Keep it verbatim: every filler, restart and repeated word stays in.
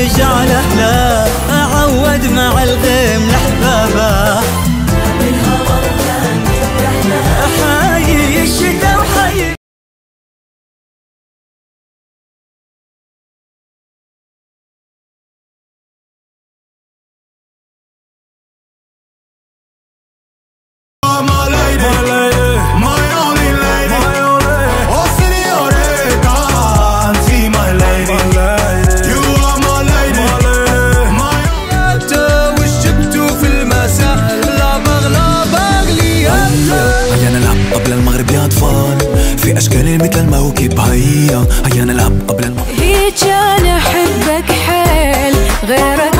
رجاله لا أعود مع الغيم لحبابه حايي الشتا وحايي قبل المغرب يا أطفال في أشكال مثل الموكب. هيا هيا نلعب قبل المغرب. هيك أنا أحبك حيل غيرك